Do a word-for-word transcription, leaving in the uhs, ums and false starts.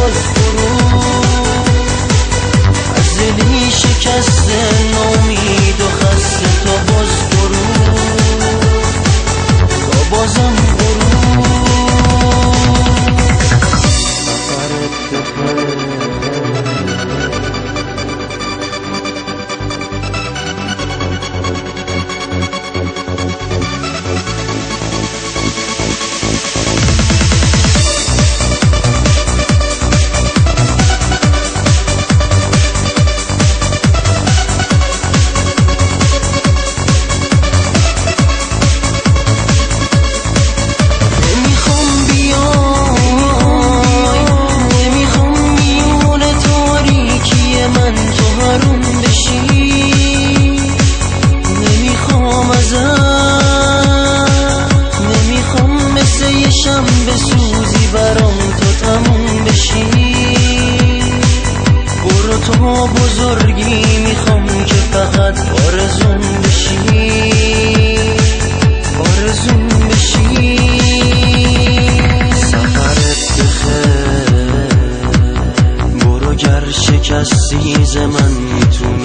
باز برو، از دلی شکسته نامید و خسته تا باز برو، تا بازم برو. بسوزی برام تو تموم بشی، برو تو بزرگی میخوام که فقط آرزوم بشی، آرزوم بشی. سفرت بخیر، برو گر شکستی ز من میتونی